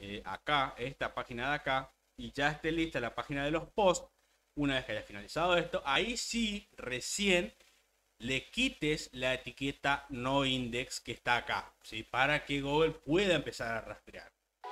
acá, esta página de acá, y ya esté lista la página de los posts, una vez que haya finalizado esto, ahí sí, recién le quites la etiqueta no index que está acá, ¿sí? Para que Google pueda empezar a rastrear.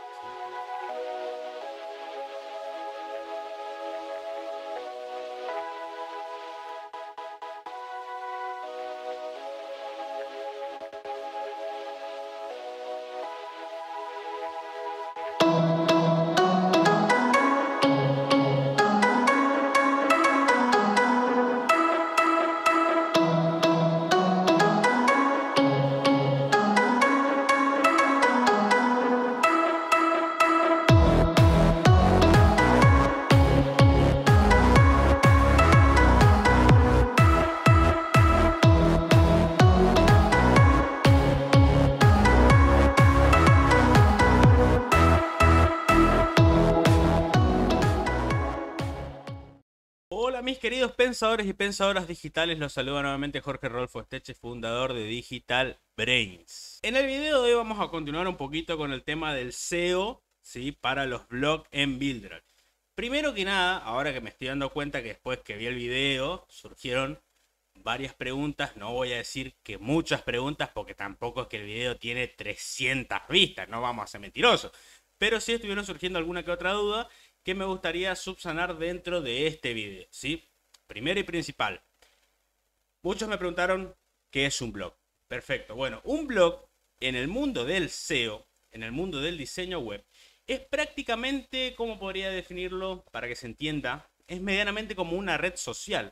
Hola mis queridos pensadores y pensadoras digitales, los saluda nuevamente Jorge Rolfo Esteche, fundador de Digital Brains. En el video de hoy vamos a continuar un poquito con el tema del SEO, ¿sí? Para los blogs en Builder. Primero que nada, ahora que me estoy dando cuenta que después que vi el video surgieron varias preguntas, no voy a decir que muchas preguntas porque tampoco es que el video tiene 300 vistas, no vamos a ser mentirosos, pero sí estuvieron surgiendo alguna que otra duda que me gustaría subsanar dentro de este video, ¿sí? Primero y principal, muchos me preguntaron qué es un blog. Perfecto, bueno, un blog en el mundo del SEO, en el mundo del diseño web, es prácticamente, ¿cómo podría definirlo para que se entienda? Es medianamente como una red social.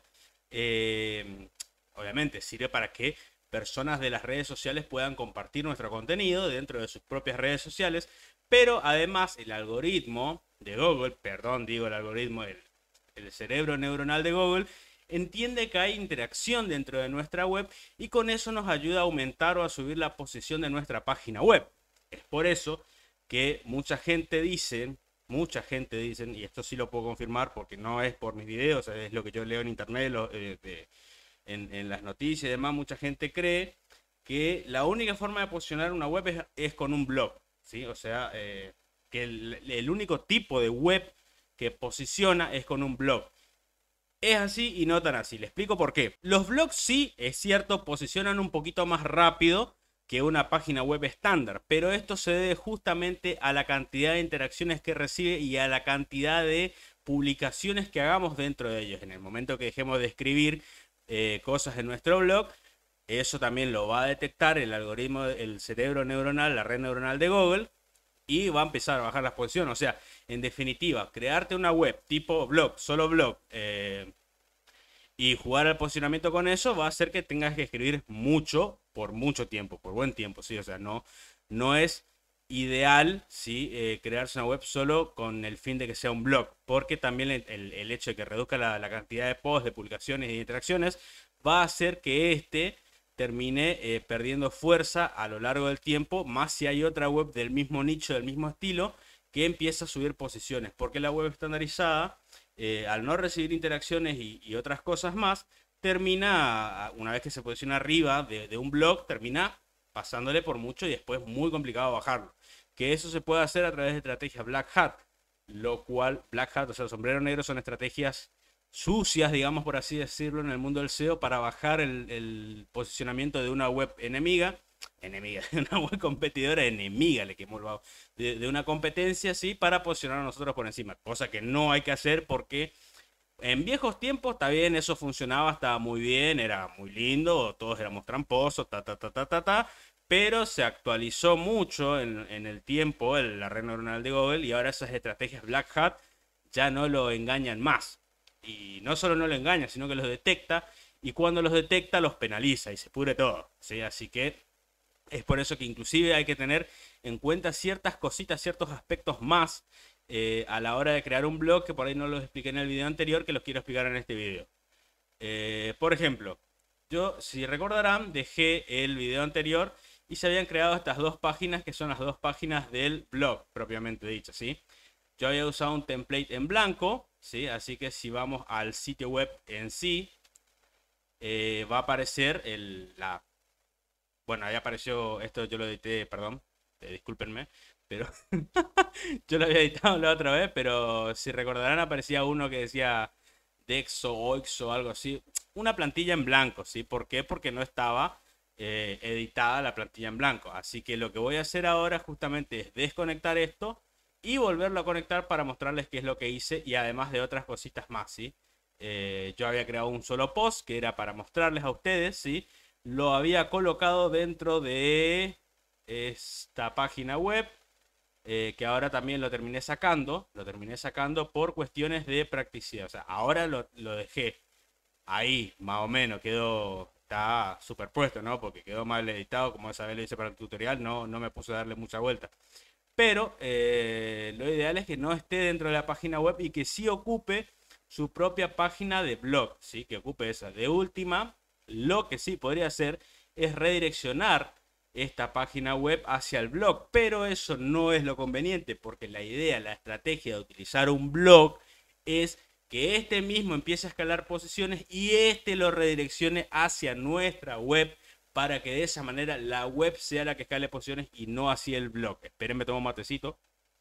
Obviamente sirve para que personas de las redes sociales puedan compartir nuestro contenido dentro de sus propias redes sociales, pero además el algoritmo de Google, perdón, digo el algoritmo, el cerebro neuronal de Google, entiende que hay interacción dentro de nuestra web y con eso nos ayuda a aumentar o a subir la posición de nuestra página web. Es por eso que mucha gente dice, y esto sí lo puedo confirmar porque no es por mis videos, es lo que yo leo en internet, en las noticias y demás, mucha gente cree que la única forma de posicionar una web es con un blog, ¿sí? O sea, que el único tipo de web que posiciona es con un blog. Es así y no tan así. Le explico por qué. Los blogs sí, es cierto, posicionan un poquito más rápido que una página web estándar, pero esto se debe justamente a la cantidad de interacciones que recibe y a la cantidad de publicaciones que hagamos dentro de ellos. En el momento que dejemos de escribir cosas en nuestro blog, eso también lo va a detectar el algoritmo, el cerebro neuronal, la red neuronal de Google, y va a empezar a bajar las posiciones. O sea, en definitiva, crearte una web tipo blog, solo blog, y jugar al posicionamiento con eso va a hacer que tengas que escribir mucho por mucho tiempo, por buen tiempo, ¿sí? O sea, no es ideal, ¿sí? Crearse una web solo con el fin de que sea un blog, porque también el hecho de que reduzca la cantidad de posts, de publicaciones y de interacciones va a hacer que este termine perdiendo fuerza a lo largo del tiempo, más si hay otra web del mismo nicho, del mismo estilo, que empieza a subir posiciones, porque la web estandarizada, al no recibir interacciones y otras cosas más, termina, una vez que se posiciona arriba de un blog, termina pasándole por mucho y después muy complicado bajarlo. Que eso se puede hacer a través de estrategias Black Hat, lo cual Black Hat, o sea, el sombrero negro, son estrategias sucias, digamos por así decirlo, en el mundo del SEO para bajar el posicionamiento de una web de una web competidora enemiga, le quemó el vago, de una competencia, sí, para posicionar a nosotros por encima, cosa que no hay que hacer porque en viejos tiempos, está bien, eso funcionaba, estaba muy bien, era muy lindo, todos éramos tramposos, pero se actualizó mucho en el tiempo la red neuronal de Google y ahora esas estrategias Black Hat ya no lo engañan más. Y no solo no lo engaña, sino que los detecta y cuando los detecta los penaliza y se pudre todo, ¿sí? Así que es por eso que inclusive hay que tener en cuenta ciertas cositas, ciertos aspectos más a la hora de crear un blog que por ahí no los expliqué en el video anterior, que los quiero explicar en este video. Por ejemplo, yo, si recordarán, dejé el video anterior y se habían creado estas dos páginas que son las dos páginas del blog, propiamente dicho, ¿sí? Yo había usado un template en blanco, ¿sí? Así que si vamos al sitio web en sí, va a aparecer bueno, ahí apareció, esto yo lo edité, perdón, discúlpenme, pero Yo lo había editado la otra vez, pero si recordarán aparecía uno que decía Dexo, Oixo, algo así. Una plantilla en blanco, ¿sí? ¿Por qué? Porque no estaba editada la plantilla en blanco. Así que lo que voy a hacer ahora justamente es desconectar esto y volverlo a conectar para mostrarles qué es lo que hice y además de otras cositas más, ¿sí? Yo había creado un solo post que era para mostrarles a ustedes, ¿sí? Lo había colocado dentro de esta página web que ahora también lo terminé sacando por cuestiones de practicidad. O sea, ahora lo dejé ahí, más o menos, quedó, está superpuesto, ¿no? Porque quedó mal editado, como esa vez lo hice para el tutorial, no me puse a darle mucha vuelta. Pero lo ideal es que no esté dentro de la página web y que sí ocupe su propia página de blog, ¿sí? Que ocupe esa. De última, lo que sí podría hacer es redireccionar esta página web hacia el blog, pero eso no es lo conveniente porque la idea, la estrategia de utilizar un blog es que este mismo empiece a escalar posiciones y este lo redireccione hacia nuestra web para que de esa manera la web sea la que escale posiciones y no así el blog. Espérenme, tomo un matecito.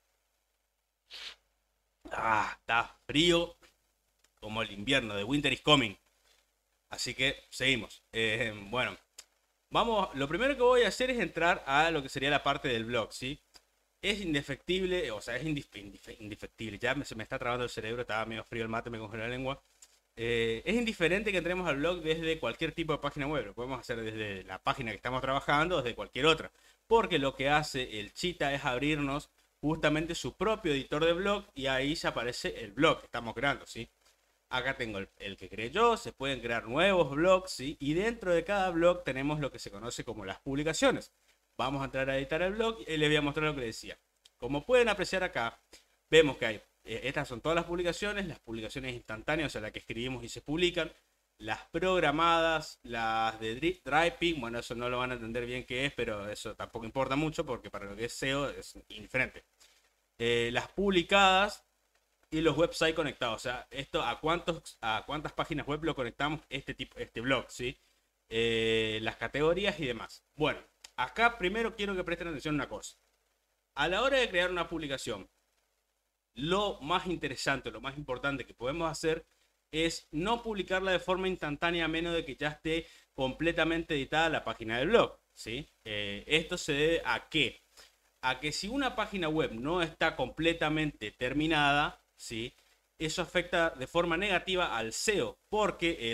Ah, está frío como el invierno, de Winter is Coming. Así que seguimos. Bueno, vamos, lo primero que voy a hacer es entrar a lo que sería la parte del blog, ¿sí? Es indefectible, o sea, es indefectible. Ya se me está trabando el cerebro, estaba medio frío el mate, me congeló la lengua. Es indiferente que entremos al blog desde cualquier tipo de página web. Lo podemos hacer desde la página que estamos trabajando, desde cualquier otra. Porque lo que hace el Cheetah es abrirnos justamente su propio editor de blog y ahí se aparece el blog que estamos creando, ¿sí? Acá tengo el que creé yo, se pueden crear nuevos blogs, ¿sí? Y dentro de cada blog tenemos lo que se conoce como las publicaciones. Vamos a entrar a editar el blog y les voy a mostrar lo que decía. Como pueden apreciar acá, vemos que hay, estas son todas las publicaciones instantáneas, o sea, las que escribimos y se publican, las programadas, las de Driping, bueno, eso no lo van a entender bien qué es, pero eso tampoco importa mucho porque para lo que es SEO es indiferente. Las publicadas y los websites conectados, o sea, esto a cuántas páginas web lo conectamos este blog, ¿sí? Las categorías y demás. Bueno, acá primero quiero que presten atención a una cosa. A la hora de crear una publicación, lo más interesante, lo más importante que podemos hacer es no publicarla de forma instantánea a menos de que ya esté completamente editada la página del blog, ¿sí? Esto se debe a qué? A que si una página web no está completamente terminada, ¿sí? Eso afecta de forma negativa al SEO, porque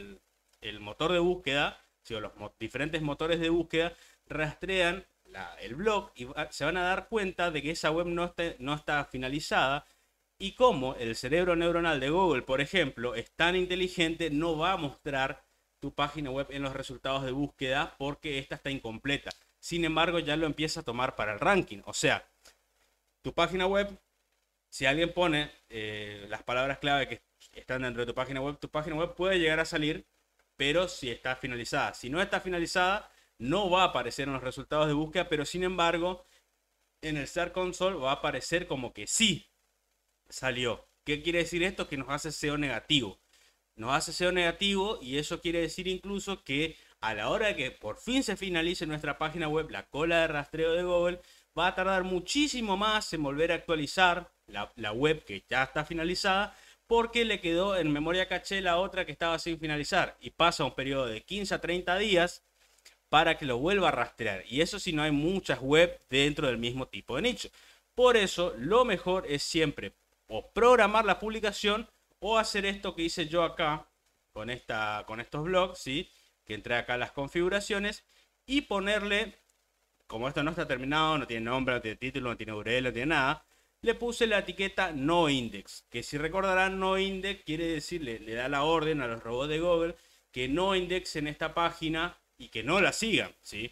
el motor de búsqueda, ¿sí? O los diferentes motores de búsqueda rastrean el blog y se van a dar cuenta de que esa web no está finalizada. Y como el cerebro neuronal de Google, por ejemplo, es tan inteligente, no va a mostrar tu página web en los resultados de búsqueda porque esta está incompleta. Sin embargo, ya lo empieza a tomar para el ranking. O sea, tu página web, si alguien pone las palabras clave que están dentro de tu página web puede llegar a salir, pero si está finalizada. Si no está finalizada, no va a aparecer en los resultados de búsqueda, pero sin embargo, en el Search Console va a aparecer como que sí salió. ¿Qué quiere decir esto? Que nos hace SEO negativo. Nos hace SEO negativo y eso quiere decir incluso que a la hora de que por fin se finalice nuestra página web, la cola de rastreo de Google va a tardar muchísimo más en volver a actualizar la web que ya está finalizada porque le quedó en memoria caché la otra que estaba sin finalizar y pasa un periodo de 15 a 30 días para que lo vuelva a rastrear. Y eso si no hay muchas web dentro del mismo tipo de nicho. Por eso lo mejor es siempre o programar la publicación o hacer esto que hice yo acá con estos blogs, ¿sí? Que entré acá a las configuraciones y ponerle, como esto no está terminado, no tiene nombre, no tiene título, no tiene URL, no tiene nada, le puse la etiqueta no index, que si recordarán no index quiere decir, le da la orden a los robots de Google que no indexen esta página y que no la sigan, ¿sí?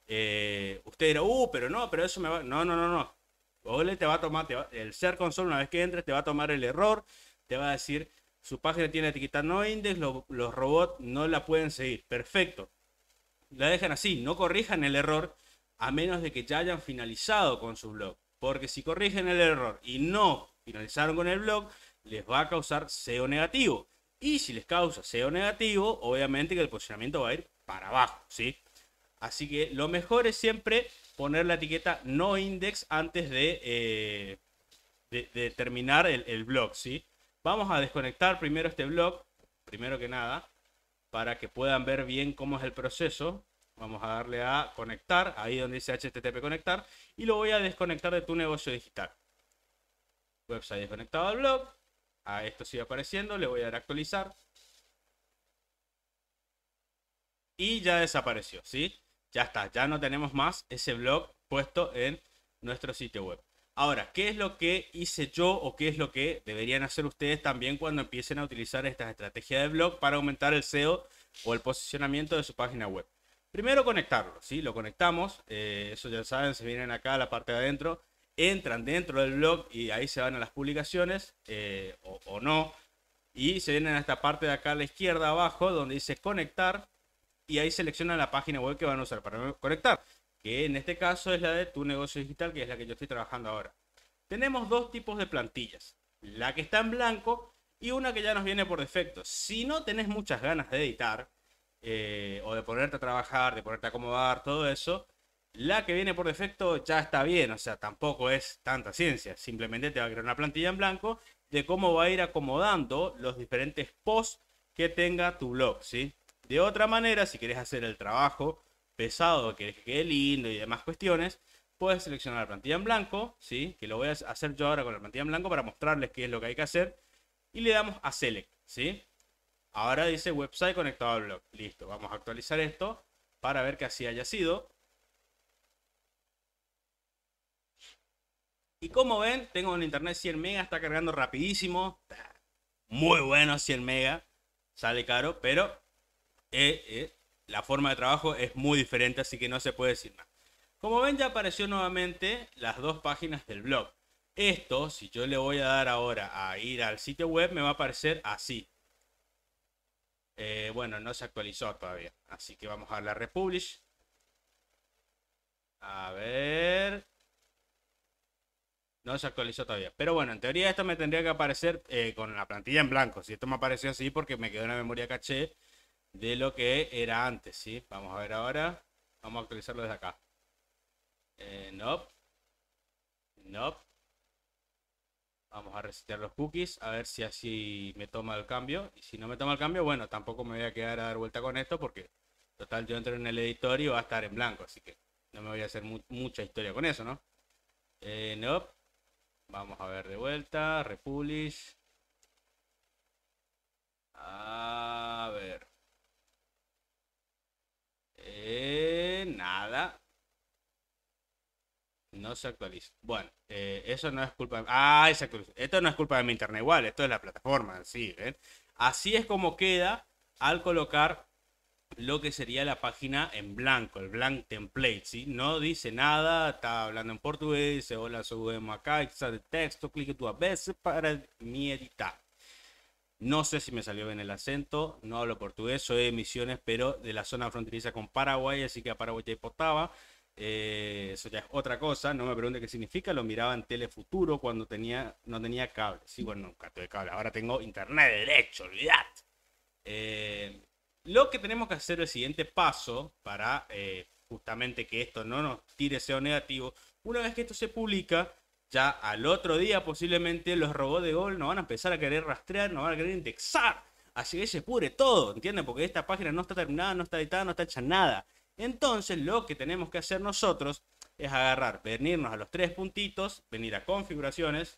Usted dirá, pero eso me va... No. Google te va a tomar, el Search Console una vez que entres te va a tomar el error, te va a decir, su página tiene etiqueta no index, los robots no la pueden seguir. Perfecto. La dejan así, no corrijan el error a menos de que ya hayan finalizado con su blog. Porque si corrigen el error y no finalizaron con el blog, les va a causar SEO negativo. Y si les causa SEO negativo, obviamente que el posicionamiento va a ir para abajo, ¿sí? Así que lo mejor es siempre poner la etiqueta no index antes de de terminar el blog, ¿sí? Vamos a desconectar primero este blog, primero que nada, para que puedan ver bien cómo es el proceso. Vamos a darle a conectar, ahí donde dice HTTP conectar, y lo voy a desconectar de tu negocio digital. Website desconectado al blog. A esto sigue apareciendo, le voy a dar a actualizar. Y ya desapareció, ¿sí? Ya está, ya no tenemos más ese blog puesto en nuestro sitio web. Ahora, ¿qué es lo que hice yo o qué es lo que deberían hacer ustedes también cuando empiecen a utilizar estas estrategias de blog para aumentar el SEO o el posicionamiento de su página web? Primero conectarlo, ¿sí? Lo conectamos, eso ya saben, se vienen acá a la parte de adentro, entran dentro del blog y ahí se van a las publicaciones o no. Y se vienen a esta parte de acá a la izquierda abajo donde dice conectar y ahí seleccionan la página web que van a usar para conectar, que en este caso es la de tu negocio digital, que es la que yo estoy trabajando ahora. Tenemos dos tipos de plantillas, la que está en blanco y una que ya nos viene por defecto. Si no tenés muchas ganas de editar o de ponerte a trabajar, de ponerte a acomodar, todo eso, la que viene por defecto ya está bien, o sea, tampoco es tanta ciencia, simplemente te va a crear una plantilla en blanco de cómo va a ir acomodando los diferentes posts que tenga tu blog, ¿sí? De otra manera, si querés hacer el trabajo pesado, querés que quede lindo y demás cuestiones, puedes seleccionar la plantilla en blanco, ¿sí? Que lo voy a hacer yo ahora con la plantilla en blanco para mostrarles qué es lo que hay que hacer. Y le damos a Select, ¿sí? Ahora dice website conectado al blog. Listo, vamos a actualizar esto para ver que así haya sido. Y como ven, tengo un internet 100 megas, está cargando rapidísimo. Muy bueno 100 megas. Sale caro, pero la forma de trabajo es muy diferente, así que no se puede decir nada. Como ven, ya apareció nuevamente las dos páginas del blog. Esto, si yo le voy a dar ahora a ir al sitio web, me va a aparecer así. Bueno, no se actualizó todavía, así que vamos a darle a Republish. A ver. No se actualizó todavía. Pero bueno, en teoría esto me tendría que aparecer con la plantilla en blanco. Si esto me apareció así porque me quedó en la memoria caché de lo que era antes, ¿sí? Vamos a ver ahora. Vamos a actualizarlo desde acá. Nope. Nope. Vamos a resetear los cookies. A ver si así me toma el cambio. Y si no me toma el cambio, bueno, tampoco me voy a quedar a dar vuelta con esto porque total yo entro en el editor y va a estar en blanco. Así que no me voy a hacer mucha historia con eso, ¿no? Nope. Vamos a ver de vuelta. Republish. A ver. Nada. No se actualiza. Bueno, eso no es culpa de... Ah, se actualizó. Esto no es culpa de mi internet igual. Esto es la plataforma en sí, ¿ven? Así es como queda al colocar lo que sería la página en blanco, el blank template, ¿sí? No dice nada, está hablando en portugués, dice hola, subimos acá, está de texto, clique tu veces para mi editar. No sé si me salió bien el acento, no hablo portugués, soy de Misiones, pero de la zona fronteriza con Paraguay, así que a Paraguay ya importaba. Eso ya es otra cosa, no me pregunte qué significa, lo miraba en Telefuturo cuando no tenía cable. Sí, bueno, nunca tuve cable, ahora tengo internet derecho, olvidate. Lo que tenemos que hacer el siguiente paso para justamente que esto no nos tire SEO negativo, una vez que esto se publica, ya al otro día posiblemente los robots de Google nos van a empezar a querer rastrear, nos van a querer indexar. Así que se pudre todo, ¿entienden? Porque esta página no está terminada, no está editada, no está hecha nada. Entonces lo que tenemos que hacer nosotros es agarrar, venirnos a los tres puntitos, venir a configuraciones.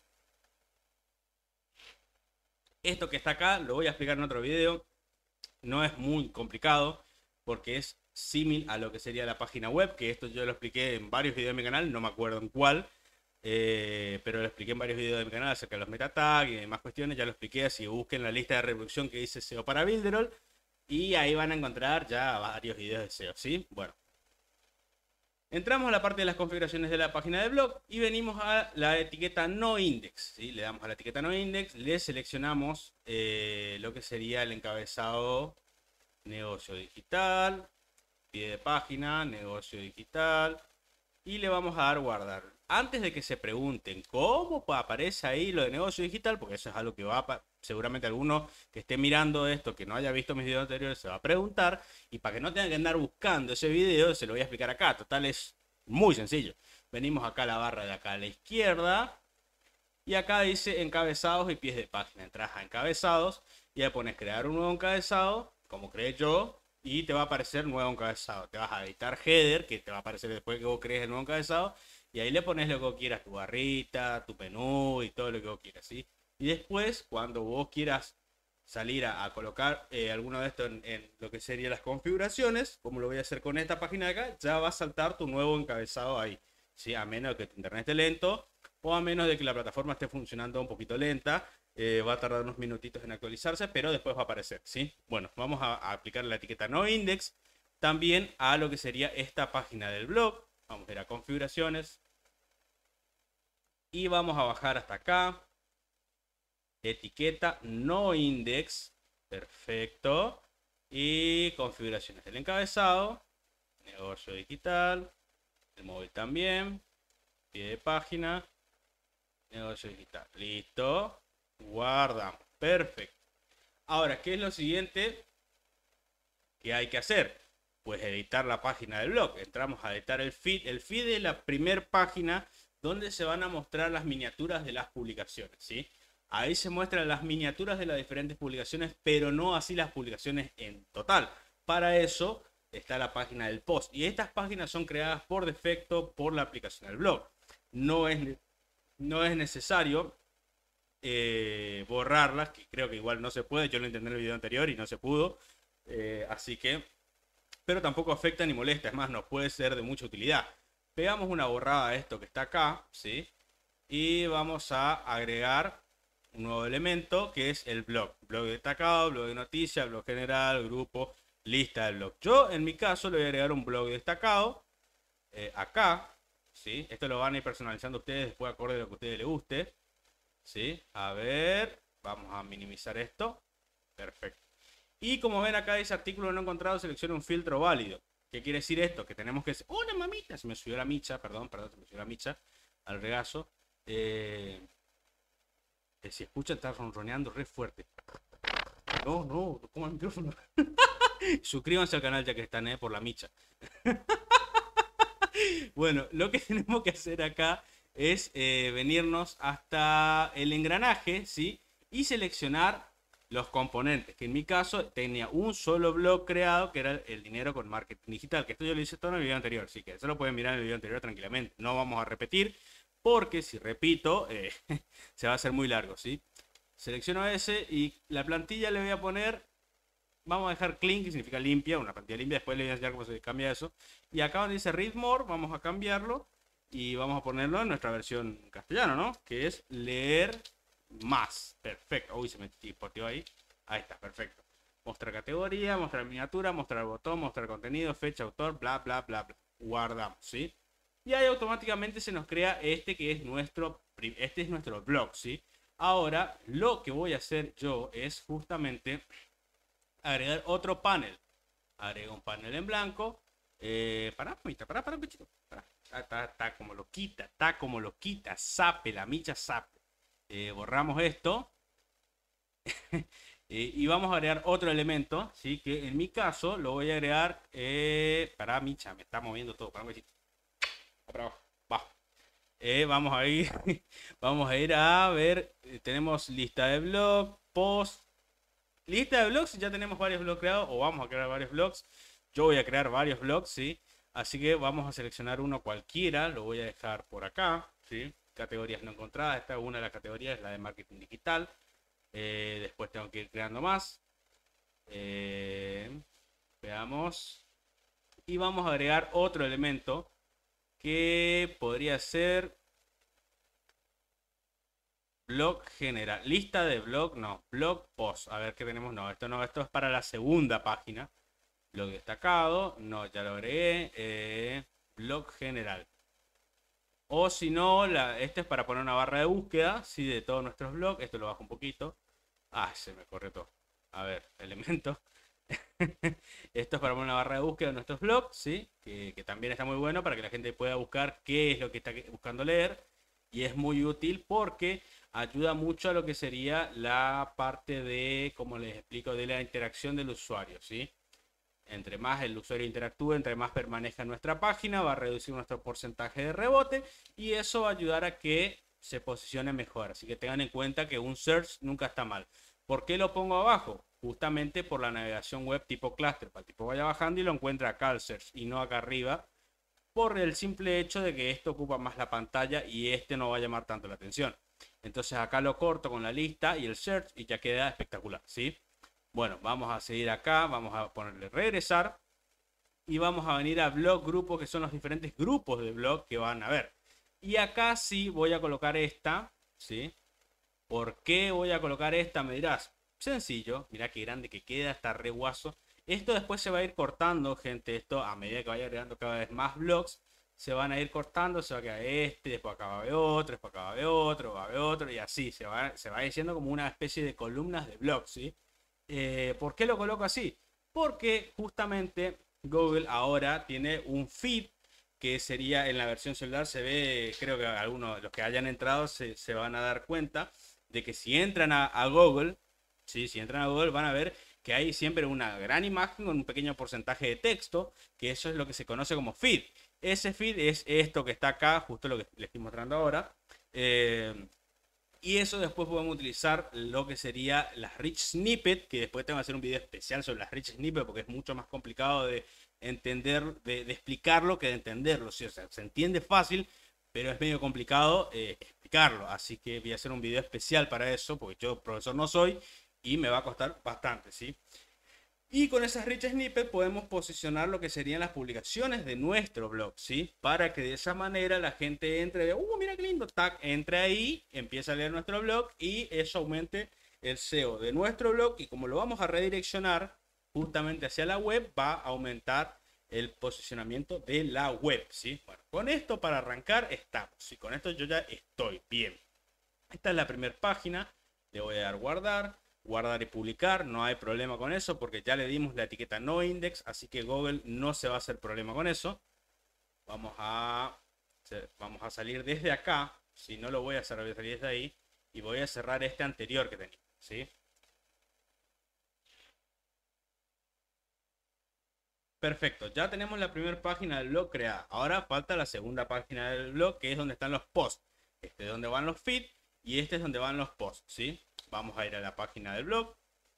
Esto que está acá lo voy a explicar en otro video. No es muy complicado porque es similar a lo que sería la página web, que esto yo lo expliqué en varios videos de mi canal, no me acuerdo en cuál. Pero lo expliqué en varios videos de mi canal acerca de los meta tags y demás cuestiones. Ya lo expliqué, así busquen la lista de reproducción que dice SEO para Builderall y ahí van a encontrar ya varios videos de SEO, ¿sí? Bueno, entramos a la parte de las configuraciones de la página de blog y venimos a la etiqueta no index, ¿sí? Le damos a la etiqueta no index, le seleccionamos lo que sería el encabezado negocio digital, pie de página, negocio digital y le vamos a dar guardar. Antes de que se pregunten cómo aparece ahí lo de negocio digital, porque eso es algo que va a, seguramente alguno que esté mirando esto, que no haya visto mis videos anteriores, se va a preguntar. Y para que no tengan que andar buscando ese video, se lo voy a explicar acá. Total, es muy sencillo. Venimos acá a la barra de acá a la izquierda. Y acá dice encabezados y pies de página. Entras a encabezados y le pones crear un nuevo encabezado, como creé yo, y te va a aparecer nuevo encabezado. Te vas a editar header, que te va a aparecer después que vos crees el nuevo encabezado, y ahí le pones lo que vos quieras, tu barrita, tu menú y todo lo que vos quieras, ¿sí? Y después, cuando vos quieras salir a colocar alguno de estos en lo que serían las configuraciones, como lo voy a hacer con esta página de acá, ya va a saltar tu nuevo encabezado ahí, ¿sí? A menos de que tu internet esté lento o a menos de que la plataforma esté funcionando un poquito lenta. Va a tardar unos minutitos en actualizarse, pero después va a aparecer, ¿sí? Bueno, vamos a aplicar la etiqueta no index también a lo que sería esta página del blog. Vamos a ir a configuraciones y vamos a bajar hasta acá. Etiqueta no index, perfecto. Y configuraciones del encabezado, negocio digital, el móvil también, pie de página, negocio digital, listo. Guardamos. Perfecto. Ahora, ¿qué es lo siguiente que hay que hacer? Pues editar la página del blog. Entramos a editar el feed. El feed es la primera página donde se van a mostrar las miniaturas de las publicaciones, ¿sí? Ahí se muestran las miniaturas de las diferentes publicaciones, pero no así las publicaciones en total. Para eso está la página del post. Y estas páginas son creadas por defecto por la aplicación del blog. No es necesario borrarlas, que creo que igual no se puede. Yo lo intenté en el video anterior y no se pudo. Así que, pero tampoco afecta ni molesta, es más, nos puede ser de mucha utilidad. Pegamos una borrada a esto que está acá, ¿sí? Y vamos a agregar un nuevo elemento que es el blog. Blog destacado, blog de noticias, blog general, grupo, lista de blog. Yo en mi caso le voy a agregar un blog destacado acá, ¿sí? Esto lo van a ir personalizando ustedes después acorde a lo que a ustedes les guste. ¿Sí? A ver, vamos a minimizar esto. Perfecto. Y como ven acá dice artículo no encontrado, selecciona un filtro válido. ¿Qué quiere decir esto? Que tenemos que... ¡Una mamita! Se me subió la micha, perdón, se me subió la micha al regazo. Si escuchan, está ronroneando re fuerte. No, no como el micrófono. Suscríbanse al canal ya que están, por la micha. Bueno, lo que tenemos que hacer acá es venirnos hasta el engranaje, ¿sí? Y seleccionar los componentes, que en mi caso tenía un solo blog creado, que era el dinero con marketing digital, que esto yo lo hice todo en el video anterior, así que eso lo pueden mirar en el video anterior tranquilamente. No vamos a repetir, porque si repito, se va a hacer muy largo, ¿sí? Selecciono ese y la plantilla le voy a poner... Vamos a dejar clean, que significa limpia, una plantilla limpia. Después le voy a enseñar cómo se cambia eso. Y acá donde dice read more, vamos a cambiarlo. Y vamos a ponerlo en nuestra versión castellano, ¿no? Que es leer más. Perfecto. Uy, se me portió ahí. Ahí está, perfecto. Mostrar categoría, mostrar miniatura, mostrar botón, mostrar contenido, fecha, autor, bla, bla, bla, bla. Guardamos, ¿sí? Y ahí automáticamente se nos crea este que es nuestro blog, ¿sí? Ahora, lo que voy a hacer yo es justamente... agregar otro panel. Agrego un panel en blanco. Para, un bichito. Está como lo quita, sape, la micha sape. Borramos esto. Y vamos a agregar otro elemento, ¿sí? Que en mi caso lo voy a agregar. Para micha, me está moviendo todo. Para un bichito. Para abajo. Bajo. Vamos a ir. Vamos a ir a ver. Tenemos lista de blog, post. Lista de blogs, ya tenemos varios blogs creados o vamos a crear varios blogs. Yo voy a crear varios blogs, ¿sí? Así que vamos a seleccionar uno cualquiera, lo voy a dejar por acá, ¿sí? Categorías no encontradas, esta es una de las categorías, la de marketing digital. Después tengo que ir creando más. Veamos. Y vamos a agregar otro elemento que podría ser... blog general, lista de blog, no, blog post, a ver qué tenemos, no, esto es para la segunda página, blog destacado, no, ya lo agregué, blog general, o si no, este es para poner una barra de búsqueda, sí, de todos nuestros blogs, esto lo bajo un poquito, se me corre todo, a ver, elementos, esto es para poner una barra de búsqueda de nuestros blogs, sí, que también está muy bueno para que la gente pueda buscar qué es lo que está buscando leer, y es muy útil porque ayuda mucho a lo que sería la parte de, como les explico, de la interacción del usuario, ¿sí? Entre más el usuario interactúe, entre más permanezca en nuestra página, va a reducir nuestro porcentaje de rebote y eso va a ayudar a que se posicione mejor. Así que tengan en cuenta que un search nunca está mal. ¿Por qué lo pongo abajo? Justamente por la navegación web tipo cluster. Para el tipo vaya bajando y lo encuentra acá el search y no acá arriba. Por el simple hecho de que esto ocupa más la pantalla y este no va a llamar tanto la atención. Entonces acá lo corto con la lista y el search y ya queda espectacular, ¿sí? Bueno, vamos a seguir acá, vamos a ponerle regresar y vamos a venir a blog grupos, que son los diferentes grupos de blog que van a ver. Y acá sí voy a colocar esta, ¿sí? ¿Por qué voy a colocar esta? Me dirás. Sencillo, mira qué grande que queda, está re guaso. Esto después se va a ir cortando, gente. Esto a medida que vaya agregando cada vez más blogs, se van a ir cortando. Se va a quedar este, después acá va a haber otro, después acá va a haber otro, va a haber otro, y así se va diciendo como una especie de columnas de blogs, ¿sí? ¿Por qué lo coloco así? Porque justamente Google ahora tiene un feed que sería en la versión celular. Se ve, creo que algunos de los que hayan entrado se van a dar cuenta de que si entran a Google, ¿sí? Si entran a Google van a ver que hay siempre una gran imagen con un pequeño porcentaje de texto, que eso es lo que se conoce como feed. Ese feed es esto que está acá, justo lo que les estoy mostrando ahora. Y eso después podemos utilizar lo que sería las rich snippet, que después tengo que hacer un video especial sobre las rich snippet porque es mucho más complicado de entender, de explicarlo que de entenderlo. ¿Sí? O sea, se entiende fácil, pero es medio complicado explicarlo. Así que voy a hacer un video especial para eso, porque yo profesor no soy y me va a costar bastante, ¿sí? Y con esas rich snippets podemos posicionar lo que serían las publicaciones de nuestro blog, ¿sí? Para que de esa manera la gente entre, de, mira qué lindo, tac, entre ahí, empieza a leer nuestro blog y eso aumente el SEO de nuestro blog. Y como lo vamos a redireccionar justamente hacia la web, va a aumentar el posicionamiento de la web, ¿sí? Bueno, con esto para arrancar estamos, y con esto yo ya estoy bien. Esta es la primera página, le voy a dar guardar, guardar y publicar, no hay problema con eso porque ya le dimos la etiqueta no index, así que Google no se va a hacer problema con eso. Vamos a salir desde acá, si no lo voy a hacer, voy a salir desde ahí y voy a cerrar este anterior que tenía, ¿sí? Perfecto, ya tenemos la primera página del blog creada. Ahora falta la segunda página del blog, que es donde están los posts. Este es donde van los feeds y este es donde van los posts, ¿sí? Vamos a ir a la página del blog.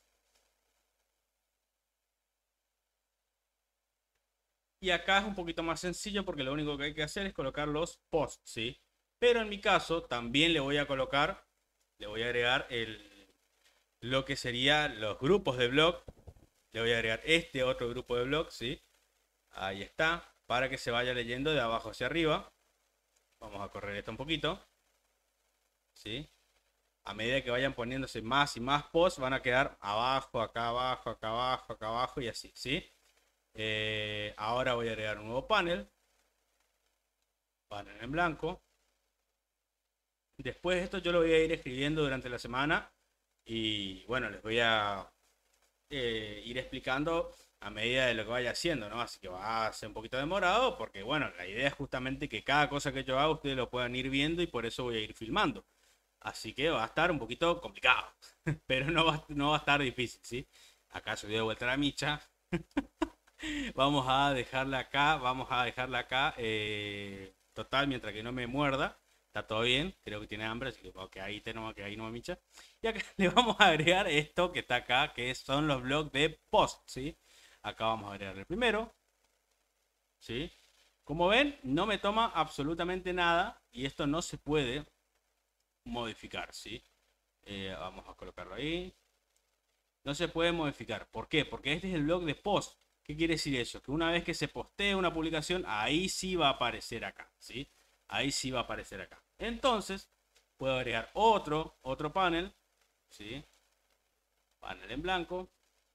Y acá es un poquito más sencillo porque lo único que hay que hacer es colocar los posts, ¿sí? Pero en mi caso también le voy a colocar, le voy a agregar lo que serían los grupos de blog. Le voy a agregar este otro grupo de blog, ¿sí? Ahí está, para que se vaya leyendo de abajo hacia arriba. Vamos a correr esto un poquito, ¿sí? A medida que vayan poniéndose más y más posts, van a quedar abajo, acá abajo, acá abajo, acá abajo y así, ¿sí? Ahora voy a agregar un nuevo panel. Panel en blanco. Después esto yo lo voy a ir escribiendo durante la semana. Y bueno, les voy a ir explicando a medida de lo que vaya haciendo, ¿no? Así que va a ser un poquito demorado porque, bueno, la idea es justamente que cada cosa que yo haga ustedes lo puedan ir viendo y por eso voy a ir filmando. Así que va a estar un poquito complicado, pero no va a estar difícil, ¿sí? Acá subí de vuelta la micha. Vamos a dejarla acá, vamos a dejarla acá. Total, mientras que no me muerda, está todo bien. Creo que tiene hambre, así que ok, ahí tenemos que ahí no me micha. Y acá le vamos a agregar esto que está acá, que son los blogs de post, ¿sí? Acá vamos a agregar el primero, ¿sí? Como ven, no me toma absolutamente nada y esto no se puede modificar, ¿sí? Vamos a colocarlo ahí. No se puede modificar. ¿Por qué? Porque este es el blog de post. ¿Qué quiere decir eso? Que una vez que se postee una publicación, ahí sí va a aparecer acá, ¿sí? Ahí sí va a aparecer acá. Entonces, puedo agregar otro panel, ¿sí? Panel en blanco.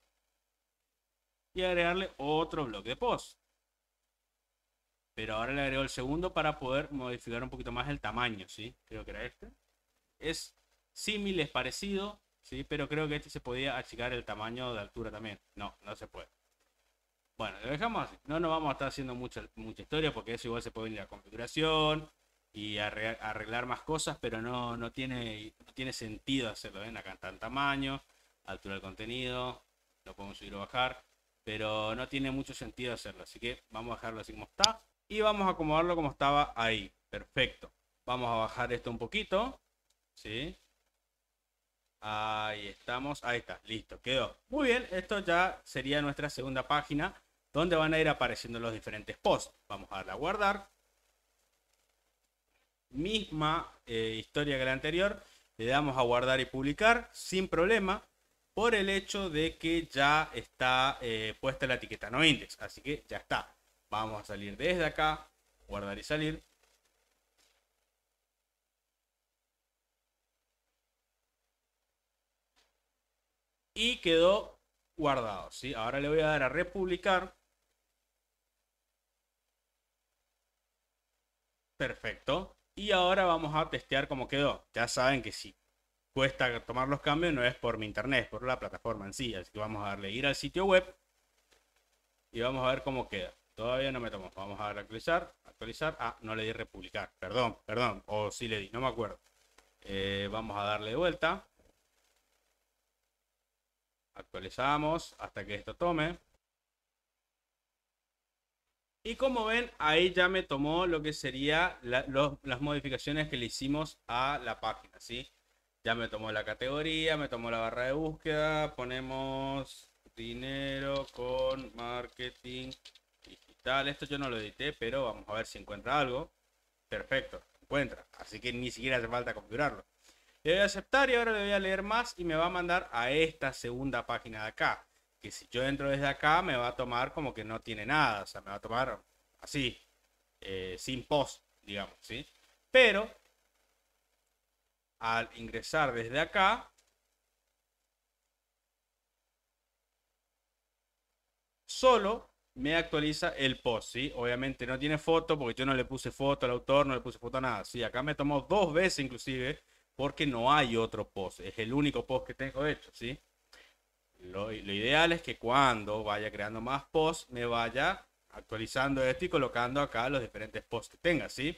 Y agregarle otro blog de post. Pero ahora le agrego el segundo para poder modificar un poquito más el tamaño, ¿sí? Creo que era este. Es símil, es parecido, ¿sí? Pero creo que este se podía achicar el tamaño de altura también. No, no se puede. Bueno, lo dejamos así. No nos vamos a estar haciendo mucha historia porque eso igual se puede venir a configuración y arreglar más cosas, pero no tiene sentido hacerlo. ¿Ven? Acá está el tamaño, altura del contenido, lo podemos subir o bajar, pero no tiene mucho sentido hacerlo. Así que vamos a dejarlo así como está y vamos a acomodarlo como estaba ahí. Perfecto. Vamos a bajar esto un poquito. ¿Sí? Ahí estamos. Ahí está. Listo. Quedó. Muy bien. Esto ya sería nuestra segunda página donde van a ir apareciendo los diferentes posts. Vamos a darle a guardar. Misma historia que la anterior. Le damos a guardar y publicar sin problema. Por el hecho de que ya está puesta la etiqueta no index. Así que ya está. Vamos a salir desde acá. Guardar y salir. Y quedó guardado, ¿sí? Ahora le voy a dar a republicar. Perfecto. Y ahora vamos a testear cómo quedó. Ya saben que si cuesta tomar los cambios no es por mi internet, es por la plataforma en sí. Así que vamos a darle ir al sitio web y vamos a ver cómo queda. Todavía no me tomó. Vamos a darle a actualizar. Actualizar. Ah, no le di republicar. Perdón, perdón. O sí le di, no me acuerdo. Vamos a darle de vuelta. Actualizamos hasta que esto tome. Y como ven, ahí ya me tomó lo que sería las modificaciones que le hicimos a la página, ¿sí? Ya me tomó la categoría, me tomó la barra de búsqueda, ponemos dinero con marketing digital. Esto yo no lo edité, pero vamos a ver si encuentra algo. Perfecto, encuentra. Así que ni siquiera hace falta configurarlo. Le doy a aceptar y ahora le voy a leer más y me va a mandar a esta segunda página de acá. Que si yo entro desde acá me va a tomar como que no tiene nada. O sea, me va a tomar así, sin post, digamos, ¿sí? Pero al ingresar desde acá, solo me actualiza el post, ¿sí? Obviamente no tiene foto porque yo no le puse foto al autor, no le puse foto a nada. Sí, acá me tomó 2 veces inclusive porque no hay otro post. Es el único post que tengo hecho, ¿sí? Lo ideal es que cuando vaya creando más posts me vaya actualizando esto y colocando acá los diferentes posts que tenga, ¿sí?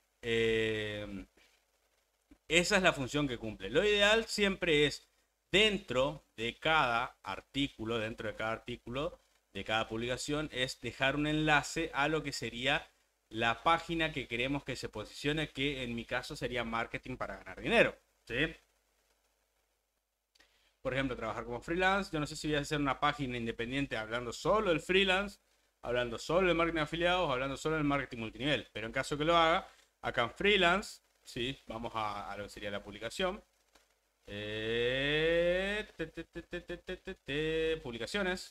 Esa es la función que cumple. Lo ideal siempre es dentro de cada artículo, de cada publicación, es dejar un enlace a lo que sería la página que queremos que se posicione, que en mi caso sería marketing para ganar dinero, ¿sí? Por ejemplo, trabajar como freelance. Yo no sé si voy a hacer una página independiente hablando solo del freelance, hablando solo del marketing de afiliados, hablando solo del marketing multinivel. Pero en caso que lo haga, acá en freelance, sí, vamos a lo que sería la publicación. Publicaciones.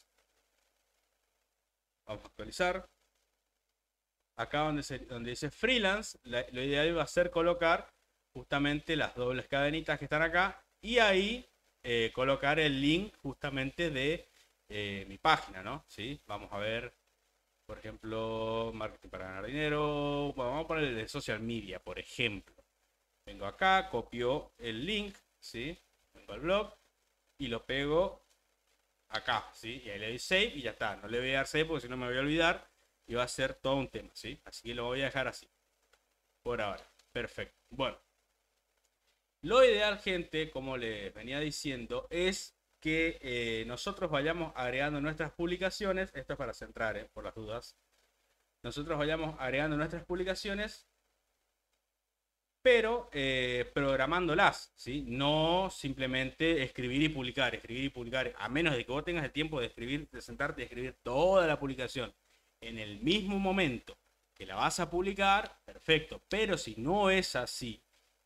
Vamos a actualizar. Acá donde dice freelance, lo ideal va a ser colocar justamente las dobles cadenitas que están acá y ahí colocar el link justamente de mi página, ¿no? ¿Sí? Vamos a ver, por ejemplo, marketing para ganar dinero. Bueno, vamos a poner el de social media, por ejemplo. Vengo acá, copio el link, ¿sí? Vengo al blog y lo pego acá, ¿sí? Y ahí le doy save y ya está. No le voy a dar save porque si no me voy a olvidar y va a ser todo un tema, ¿sí? Así que lo voy a dejar así. Por ahora. Perfecto. Bueno. Lo ideal, gente, como les venía diciendo, es que nosotros vayamos agregando nuestras publicaciones. Esto es para centrar, por las dudas. Nosotros vayamos agregando nuestras publicaciones, pero programándolas, ¿sí? No simplemente escribir y publicar, a menos de que vos tengas el tiempo de escribir, de sentarte y escribir toda la publicación en el mismo momento que la vas a publicar, perfecto. Pero si no es así,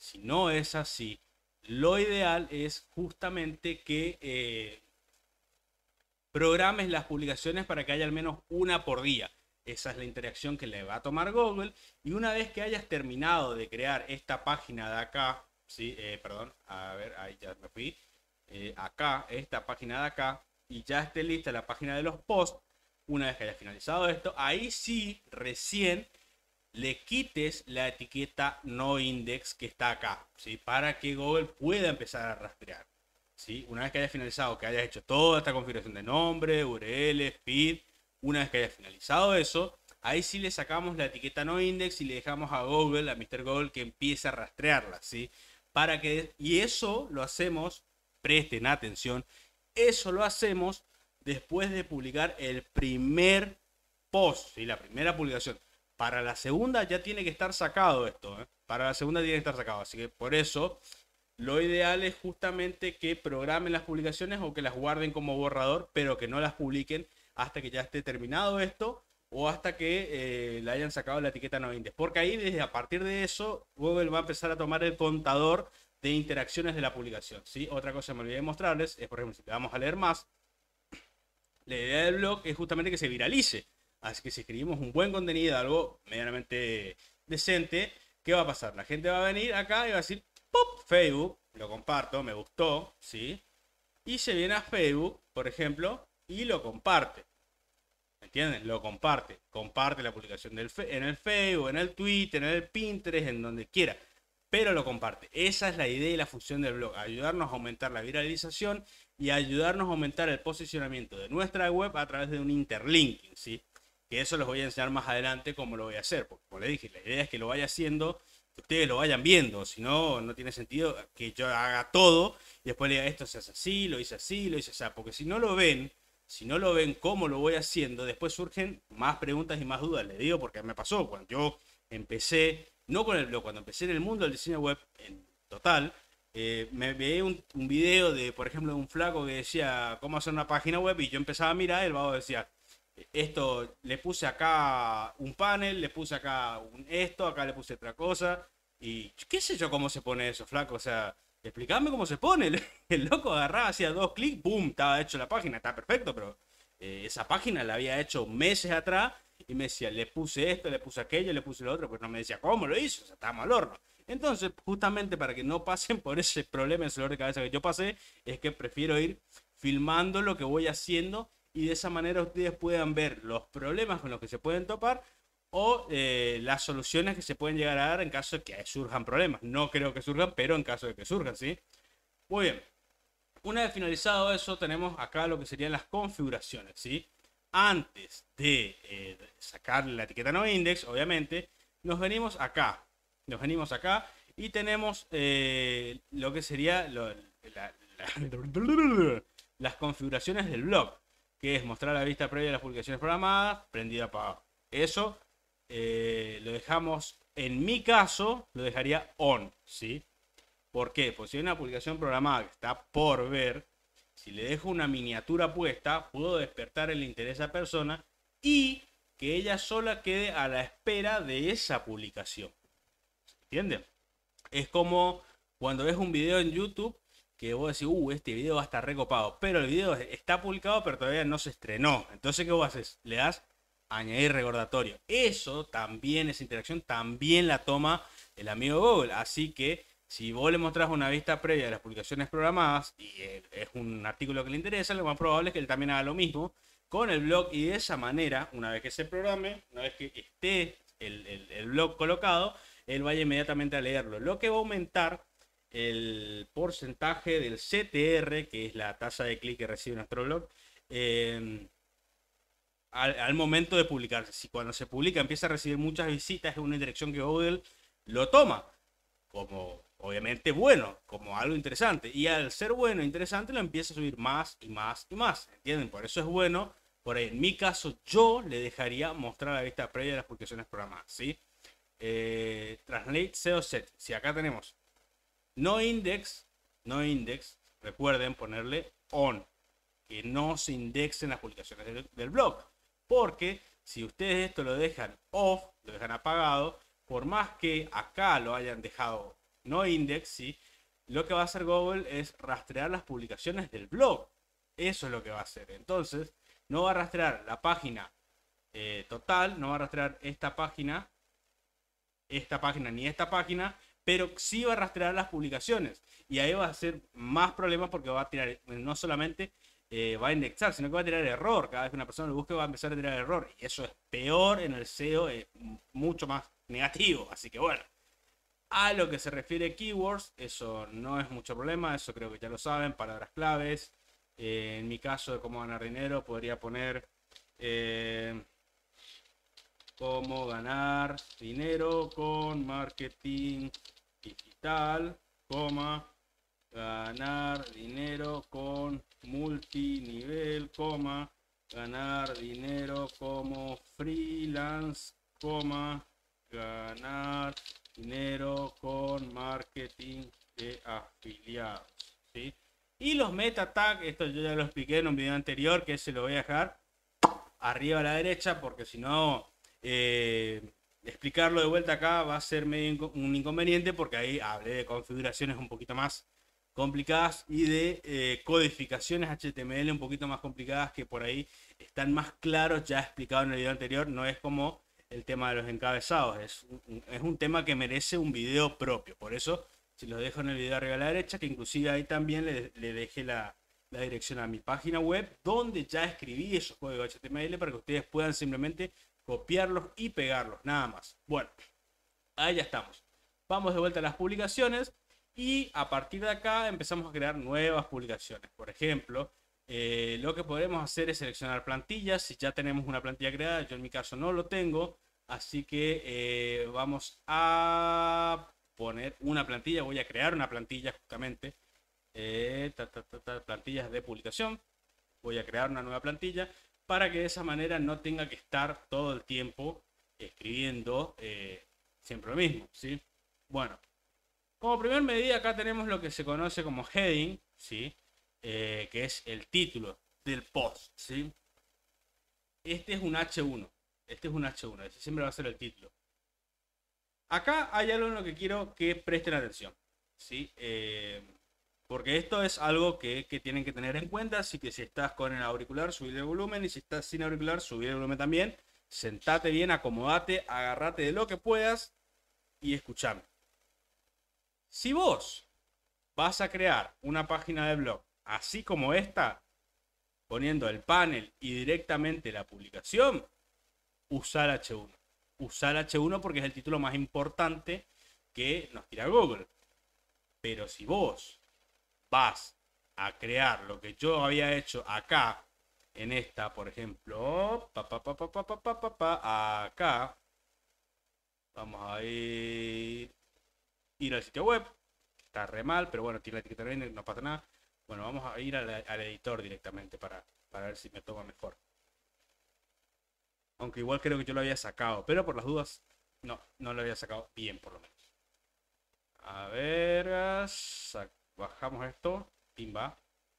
lo ideal es justamente que programes las publicaciones para que haya al menos una por día. Esa es la interacción que le va a tomar Google. Y una vez que hayas terminado de crear esta página de acá, ¿sí? Perdón, a ver, ahí ya me fui. Acá, esta página de acá, y ya esté lista la página de los posts, una vez que hayas finalizado esto, ahí sí, recién le quites la etiqueta no index que está acá, ¿sí? Para que Google pueda empezar a rastrear, ¿sí? Una vez que hayas finalizado, que hayas hecho toda esta configuración de nombre, URL, feed, una vez que hayas finalizado eso, ahí sí le sacamos la etiqueta no index y le dejamos a Google, a Mr. Google, que empiece a rastrearla, ¿sí? Para que, y eso lo hacemos, presten atención, eso lo hacemos después de publicar el primer post, ¿sí? La primera publicación. para la segunda ya tiene que estar sacado esto, ¿eh? Para la segunda tiene que estar sacado. Así que por eso lo ideal es justamente que programen las publicaciones o que las guarden como borrador, pero que no las publiquen hasta que ya esté terminado esto o hasta que le hayan sacado la etiqueta no index. Porque ahí, desde a partir de eso, Google va a empezar a tomar el contador de interacciones de la publicación, ¿sí? Otra cosa que me olvidé de mostrarles es, por ejemplo, si le vamos a leer más, la idea del blog es justamente que se viralice. Así que si escribimos un buen contenido, algo medianamente decente, ¿qué va a pasar? La gente va a venir acá y va a decir, ¡pop! Facebook, lo comparto, me gustó, ¿sí? Y se viene a Facebook, por ejemplo, y lo comparte. ¿Me entienden? Lo comparte. Comparte la publicación en el Facebook, en el Twitter, en el Pinterest, en donde quiera. Pero lo comparte. Esa es la idea y la función del blog. Ayudarnos a aumentar la viralización y ayudarnos a aumentar el posicionamiento de nuestra web a través de un interlinking, ¿sí? Que eso los voy a enseñar más adelante cómo lo voy a hacer. Porque, como les dije, la idea es que lo vaya haciendo, que ustedes lo vayan viendo. Si no, no tiene sentido que yo haga todo y después le diga esto se hace así, lo hice así, lo hice así. Porque si no lo ven, si no lo ven cómo lo voy haciendo, después surgen más preguntas y más dudas. Les digo porque me pasó cuando yo empecé, no con el blog, cuando empecé en el mundo del diseño web en total, me veía un video de, por ejemplo, de un flaco que decía cómo hacer una página web y yo empezaba a mirar, el vago decía, esto, le puse acá un panel, le puse acá esto, acá le puse otra cosa, y qué sé yo cómo se pone eso, flaco, o sea, explícame cómo se pone. El loco agarraba, hacía 2 clics, boom, estaba hecho la página, está perfecto, pero esa página la había hecho meses atrás y me decía, le puse esto, le puse aquello, le puse lo otro, pues no me decía cómo lo hizo, o sea, estábamos al horno. Entonces, justamente para que no pasen por ese problema, ese dolor de cabeza que yo pasé, es que prefiero ir filmando lo que voy haciendo y de esa manera ustedes puedan ver los problemas con los que se pueden topar o las soluciones que se pueden llegar a dar en caso de que surjan problemas. No creo que surjan, pero en caso de que surjan, ¿sí? Muy bien. Una vez finalizado eso, tenemos acá lo que serían las configuraciones, ¿sí? Antes de sacar la etiqueta no index, obviamente, nos venimos acá. Nos venimos acá y tenemos lo que sería las configuraciones del blog, que es mostrar la vista previa de las publicaciones programadas, prendida para abajo. Eso lo dejamos, en mi caso, lo dejaría on, ¿sí? ¿Por qué? Pues si hay una publicación programada que está por ver, si le dejo una miniatura puesta, puedo despertar el interés a esa persona y que ella sola quede a la espera de esa publicación. ¿Entienden? Es como cuando ves un video en YouTube que vos decís, este video va a estar recopado, pero el video está publicado, pero todavía no se estrenó. Entonces, ¿qué vos haces? Le das añadir recordatorio. Eso también, esa interacción también la toma el amigo Google. Así que si vos le mostrás una vista previa de las publicaciones programadas y es un artículo que le interesa, lo más probable es que él también haga lo mismo con el blog y de esa manera, una vez que se programe, una vez que esté el blog colocado, él vaya inmediatamente a leerlo. Lo que va a aumentar el porcentaje del CTR, que es la tasa de clic que recibe nuestro blog, al momento de publicarse. Si cuando se publica empieza a recibir muchas visitas, es una dirección que Google lo toma como obviamente bueno, como algo interesante. Y al ser bueno e interesante lo empieza a subir más y más y más. ¿Entienden? Por eso es bueno. Por ahí, en mi caso, yo le dejaría mostrar la vista previa de las publicaciones programadas. ¿Sí? Translate SEO set. Si acá tenemos no index, recuerden ponerle on. Que no se indexen las publicaciones del blog. Porque si ustedes esto lo dejan off, lo dejan apagado, por más que acá lo hayan dejado no index, ¿sí? Lo que va a hacer Google es rastrear las publicaciones del blog. Eso es lo que va a hacer. Entonces, no va a rastrear la página total, no va a rastrear esta página, ni esta página, pero sí va a rastrear las publicaciones. Y ahí va a ser más problemas porque va a tirar, no solamente va a indexar, sino que va a tirar error. Cada vez que una persona lo busque va a empezar a tirar error. Y eso es peor en el SEO, es mucho más negativo. Así que bueno, a lo que se refiere keywords, eso no es mucho problema. Eso creo que ya lo saben, palabras claves. En mi caso de cómo ganar dinero, podría poner cómo ganar dinero con marketing digital, ganar dinero con multinivel, ganar dinero como freelance coma, ganar dinero con marketing de afiliados, ¿sí? Y los meta tags, esto yo ya lo expliqué en un video anterior, que se lo voy a dejar arriba a la derecha, porque si no, explicarlo de vuelta acá va a ser medio un inconveniente, porque ahí hablé de configuraciones un poquito más complicadas y de codificaciones HTML un poquito más complicadas, que por ahí están más claros, ya explicado en el video anterior. No es como el tema de los encabezados, es un tema que merece un video propio. Por eso, si lo dejo en el video arriba a la derecha, que inclusive ahí también le dejé la dirección a mi página web, donde ya escribí esos códigos HTML para que ustedes puedan simplemente copiarlos y pegarlos, nada más. Bueno, ahí ya estamos. Vamos de vuelta a las publicaciones y a partir de acá empezamos a crear nuevas publicaciones. Por ejemplo, lo que podemos hacer es seleccionar plantillas. Si ya tenemos una plantilla creada, yo en mi caso no lo tengo, así que vamos a poner una plantilla. Voy a crear una plantilla justamente, plantillas de publicación. Voy a crear una nueva plantilla para que de esa manera no tenga que estar todo el tiempo escribiendo siempre lo mismo, ¿sí? Bueno, como primer medida acá tenemos lo que se conoce como heading, ¿sí? Que es el título del post, ¿sí? Este es un H1, este es un H1, este siempre va a ser el título. Acá hay algo en lo que quiero que presten atención, ¿sí? Porque esto es algo que tienen que tener en cuenta. Así que si estás con el auricular, subir el volumen. Y si estás sin auricular, subir el volumen también. Sentate bien, acomodate, agárrate de lo que puedas y escuchame. Si vos vas a crear una página de blog así como esta, poniendo el panel y directamente la publicación, usa el H1. Usa el H1 porque es el título más importante que nos tira Google. Pero si vos vas a crear lo que yo había hecho acá, en esta, por ejemplo, acá, vamos a ir al sitio web, está re mal, pero bueno, tiene la etiqueta render, no pasa nada. Bueno, vamos a ir al editor directamente para ver si me toma mejor. Aunque igual creo que yo lo había sacado, pero por las dudas, no lo había sacado bien por lo menos. A ver, bajamos esto, pimba.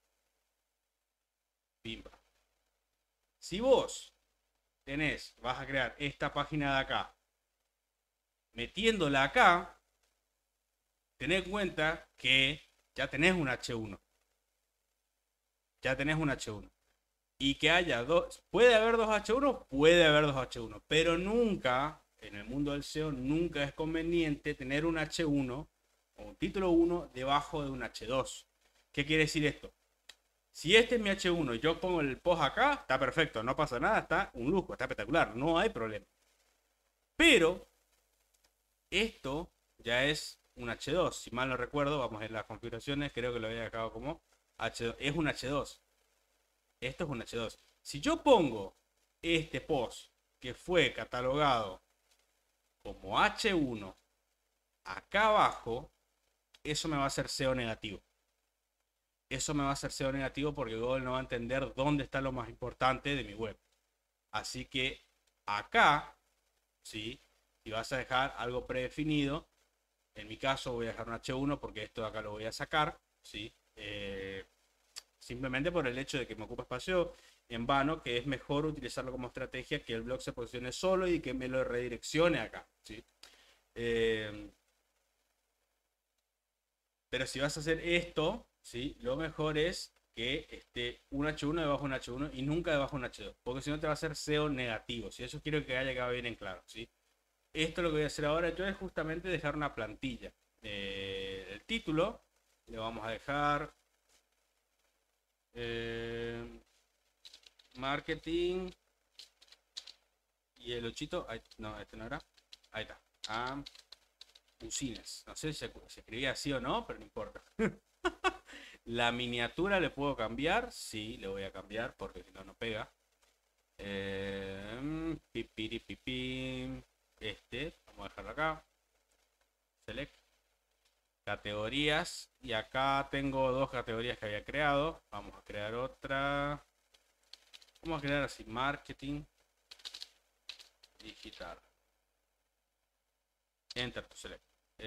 Pimba. Si vos vas a crear esta página de acá, metiéndola acá, tened en cuenta que ya tenés un H1. Ya tenés un H1. Y que haya dos, puede haber dos H1, puede haber dos H1, pero nunca, en el mundo del SEO, nunca es conveniente tener un H1 o un título 1 debajo de un H2. ¿Qué quiere decir esto? Si este es mi H1 y yo pongo el post acá, está perfecto, no pasa nada, está un lujo, está espectacular, no hay problema. Pero esto ya es un H2, si mal no recuerdo, vamos a ver las configuraciones, creo que lo había dejado como H2, es un H2. Esto es un H2. Si yo pongo este post que fue catalogado como H1 acá abajo, eso me va a hacer SEO negativo. Eso me va a hacer SEO negativo porque Google no va a entender dónde está lo más importante de mi web. Así que acá, ¿sí? Si vas a dejar algo predefinido, en mi caso voy a dejar un H1 porque esto de acá lo voy a sacar, ¿sí? Simplemente por el hecho de que me ocupa espacio en vano, que es mejor utilizarlo como estrategia, que el blog se posicione solo y que me lo redireccione acá, ¿sí? Pero si vas a hacer esto, ¿sí? Lo mejor es que esté un H1 debajo de un H1 y nunca debajo de un H2, porque si no te va a hacer SEO negativo, ¿sí? Eso quiero que haya quedado bien en claro, ¿sí? Esto lo que voy a hacer ahora yo es justamente dejar una plantilla. El título le vamos a dejar marketing y el 8, no, este no era, ahí está, usines, no sé si se escribía así o no, pero no importa. La miniatura le puedo cambiar, sí, le voy a cambiar porque si no, no pega. Vamos a dejarlo acá, select categorías, y acá tengo dos categorías que había creado. Vamos a crear otra, vamos a crear así, marketing digital, Enter to select.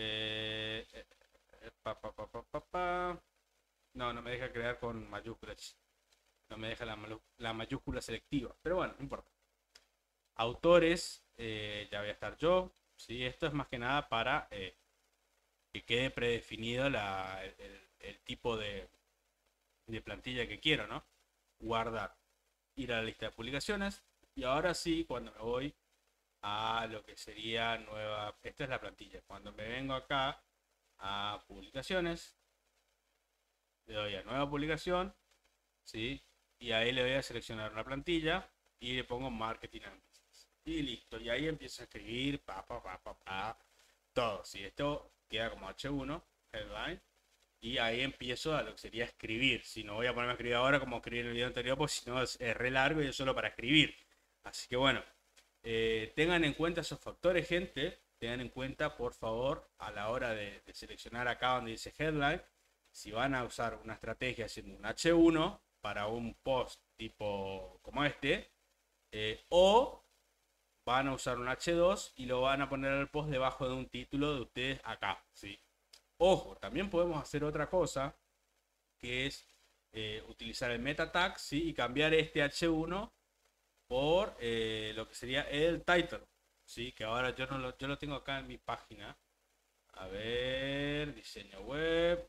Pa, pa, pa, pa, pa, pa. No, no me deja crear con mayúsculas. No me deja la mayúscula selectiva. Pero bueno, no importa. Autores, ya voy a estar yo. ¿Sí? Esto es más que nada para que quede predefinido el tipo de plantilla que quiero, ¿no? Guardar. Ir a la lista de publicaciones. Y ahora sí, cuando me voy a lo que sería nueva. Esta es la plantilla. Cuando me vengo acá a publicaciones, le doy a nueva publicación, ¿sí? Y ahí le voy a seleccionar una plantilla y le pongo marketing and business. Y listo. Y ahí empiezo a escribir, todo. ¿Sí? Esto queda como H1, headline. Y ahí empiezo a lo que sería escribir. Si no voy a ponerme a escribir ahora como escribí en el video anterior, pues si no es re largo y es solo para escribir. Así que bueno, tengan en cuenta esos factores, gente. Tengan en cuenta, por favor, a la hora de seleccionar acá donde dice headline, si van a usar una estrategia haciendo un H1 para un post tipo como este, o van a usar un H2 y lo van a poner al post debajo de un título de ustedes acá, ¿sí? Ojo, también podemos hacer otra cosa, que es utilizar el meta tag, ¿sí? Y cambiar este H1 por lo que sería el title, ¿sí? Que ahora yo lo tengo acá en mi página. A ver, diseño web.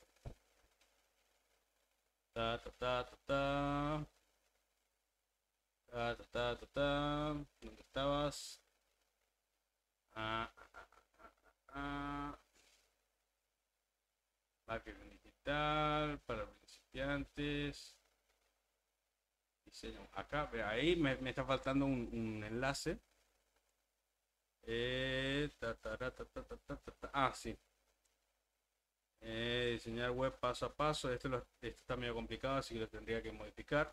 Ta, ta, ta, ta, ta. Ta, ta, ta, ta, ta. ¿Dónde estabas? Ah, ah. Marketing digital para principiantes. Diseño. Acá, ahí me está faltando un enlace. Ah, sí. Diseñar web paso a paso. Esto está medio complicado, así que lo tendría que modificar.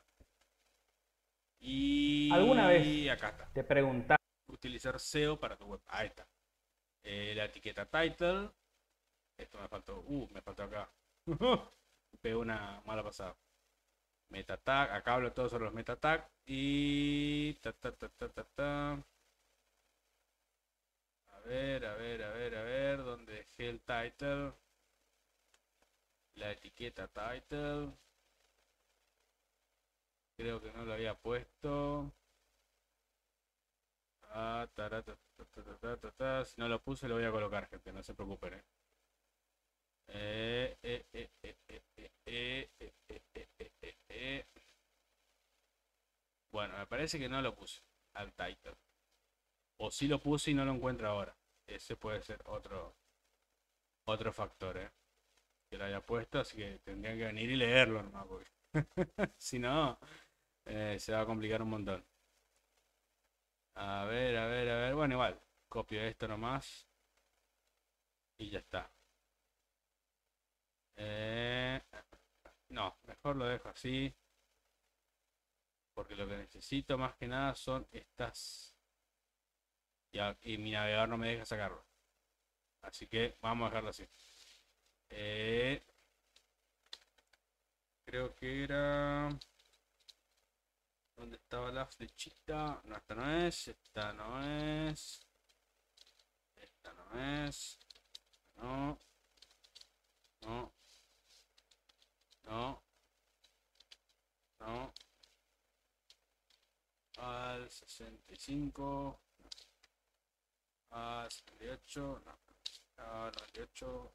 ¿Alguna vez Y acá está. te preguntaste? Utilizar SEO para tu web. Ahí está. La etiqueta title. Esto me faltó acá. Pegó una mala pasada. Meta tag. Acá hablo todo sobre los meta tag. Y. A ver, a ver, a ver, a ver. ¿Dónde dejé el title? La etiqueta title. Creo que no lo había puesto. Ah, si no lo puse, lo voy a colocar, gente. No se preocupen, Bueno, me parece que no lo puse al title. O si lo puse y no lo encuentro ahora. Ese puede ser otro factor, que lo haya puesto, así que tendrían que venir y leerlo nomás, porque si no, se va a complicar un montón. A ver, a ver, a ver. Bueno, igual, copio esto nomás y ya está. No, mejor lo dejo así, porque lo que necesito más que nada son estas. Y mi navegador no me deja sacarlo. Así que vamos a dejarlo así. Creo que era. ¿Dónde estaba la flechita? No, esta no es. Esta no es. Esta no es. No. No. No. No. Al 65. Al 78. No. Al 98.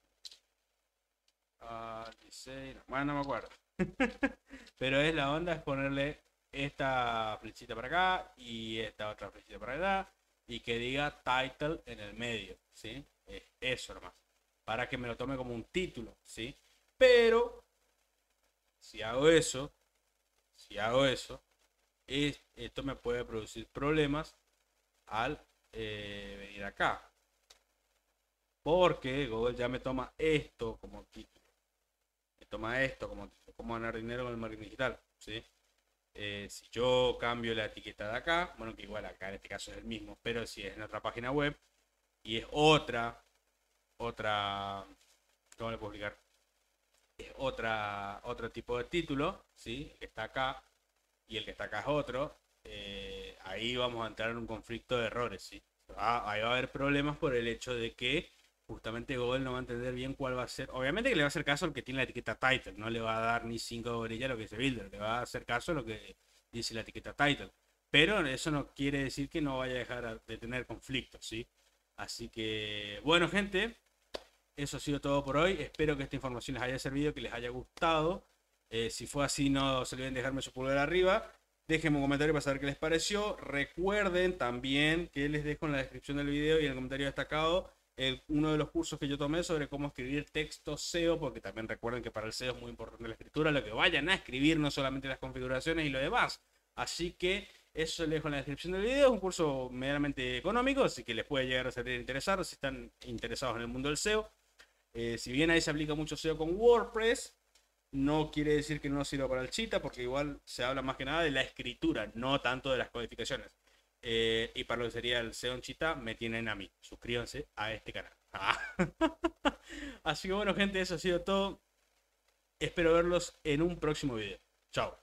Al 16. No. Bueno, no me acuerdo. Pero es la onda, es ponerle esta flechita para acá y esta otra flechita para allá y que diga title en el medio, ¿sí? Eso nomás. Para que me lo tome como un título, ¿sí? Pero si hago eso, esto me puede producir problemas al venir acá. Porque Google ya me toma esto como título. Me toma esto como título. Cómo ganar dinero con el marketing digital, ¿sí? Si yo cambio la etiqueta de acá, bueno, que igual acá en este caso es el mismo, pero si es en otra página web y es ¿cómo le puedo explicar? Es otro tipo de título, ¿sí? El que está acá y el que está acá es otro, ahí vamos a entrar en un conflicto de errores, ¿sí? ahí va a haber problemas por el hecho de que justamente Google no va a entender bien cuál va a ser. Obviamente que le va a hacer caso al que tiene la etiqueta title, no le va a dar ni 5 bolillas lo que dice builder, le va a hacer caso a lo que dice la etiqueta title. Pero eso no quiere decir que no vaya a dejar de tener conflictos, ¿sí? Así que, bueno, gente, eso ha sido todo por hoy. Espero que esta información les haya servido, que les haya gustado. Si fue así, no se olviden dejarme su pulgar arriba. Déjenme un comentario para saber qué les pareció. Recuerden también que les dejo en la descripción del video y en el comentario destacado uno de los cursos que yo tomé sobre cómo escribir texto SEO, porque también recuerden que para el SEO es muy importante la escritura, lo que vayan a escribir, no solamente las configuraciones y lo demás. Así que eso les dejo en la descripción del video. Es un curso medianamente económico, así que les puede llegar a ser interesar si están interesados en el mundo del SEO. Si bien ahí se aplica mucho SEO con WordPress, no quiere decir que no sirva para el Cheetah, porque igual se habla más que nada de la escritura, no tanto de las codificaciones. Y para lo que sería el SEO en Cheetah, me tienen a mí. Suscríbanse a este canal. Así que bueno, gente, eso ha sido todo. Espero verlos en un próximo video. Chao.